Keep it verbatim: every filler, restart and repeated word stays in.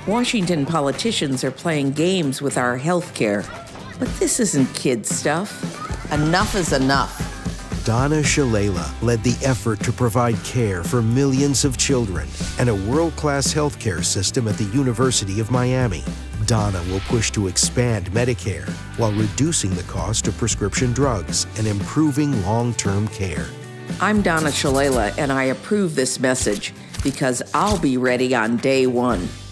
Washington politicians are playing games with our health care, but this isn't kid stuff. Enough is enough. Donna Shalala led the effort to provide care for millions of children and a world-class healthcare system at the University of Miami. Donna will push to expand Medicare while reducing the cost of prescription drugs and improving long-term care. I'm Donna Shalala, and I approve this message because I'll be ready on day one.